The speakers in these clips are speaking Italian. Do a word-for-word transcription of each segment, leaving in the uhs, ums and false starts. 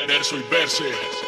verso i versi.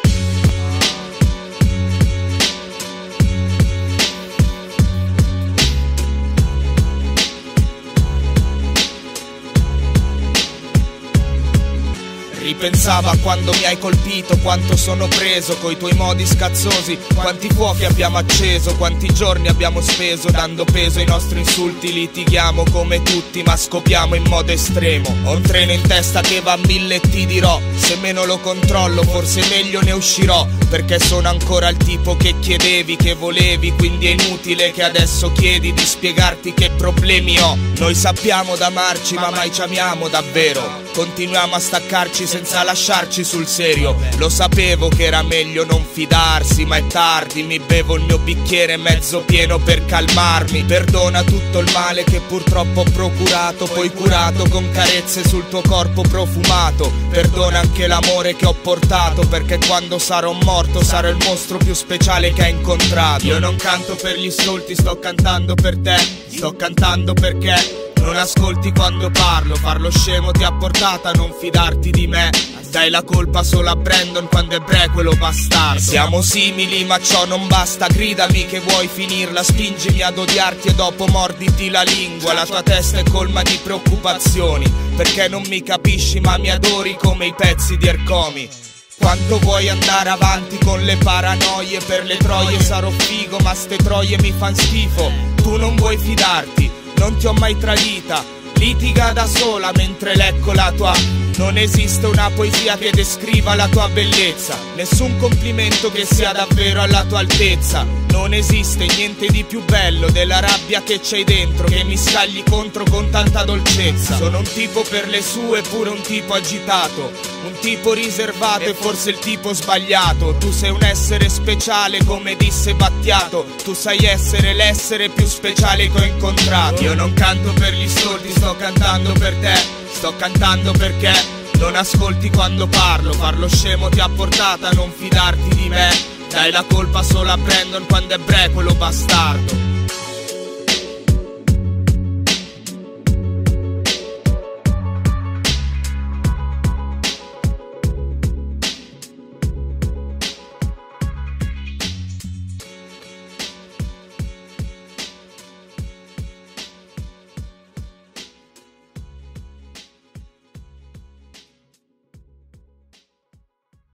Ripensava quando mi hai colpito, quanto sono preso coi tuoi modi scazzosi, quanti fuochi abbiamo acceso, quanti giorni abbiamo speso dando peso ai nostri insulti. Litighiamo come tutti ma scopiamo in modo estremo. Ho un treno in testa che va a mille e ti dirò, se meno lo controllo forse meglio ne uscirò, perché sono ancora il tipo che chiedevi, che volevi, quindi è inutile che adesso chiedi di spiegarti che problemi ho. Noi sappiamo d'amarci ma mai ci amiamo davvero, continuiamo a staccarci senza lasciarci sul serio. Lo sapevo che era meglio non fidarsi, ma è tardi, mi bevo il mio bicchiere mezzo pieno per calmarmi. Perdona tutto il male che purtroppo ho procurato, poi curato con carezze sul tuo corpo profumato. Perdona anche l'amore che ho portato, perché quando sarò morto sarò il mostro più speciale che hai incontrato. Io non canto per gli stolti, sto cantando per te, sto cantando perché non ascolti quando parlo, farlo scemo ti ha portata a non fidarti di me. Dai la colpa solo a Brandon quando è bre quello bastardo. Siamo simili ma ciò non basta, gridami che vuoi finirla, spingimi ad odiarti e dopo morditi la lingua. La tua testa è colma di preoccupazioni, perché non mi capisci ma mi adori come i pezzi di Ercomi. Quanto vuoi andare avanti con le paranoie, per le troie sarò figo ma ste troie mi fan schifo. Tu non vuoi fidarti, non ti ho mai tradita, litiga da sola mentre lecco la tua. Non esiste una poesia che descriva la tua bellezza, nessun complimento che sia davvero alla tua altezza. Non esiste niente di più bello della rabbia che c'hai dentro, che mi scagli contro con tanta dolcezza. Sono un tipo per le sue, pure un tipo agitato, un tipo riservato e forse il tipo sbagliato. Tu sei un essere speciale come disse Battiato, tu sai essere l'essere più speciale che ho incontrato. Io non canto per gli stolti, sto cantando per te, sto cantando perché non ascolti quando parlo, farlo scemo ti ha portata a non fidarti di me. Dai la colpa solo a Brandon quando è bre quello bastardo.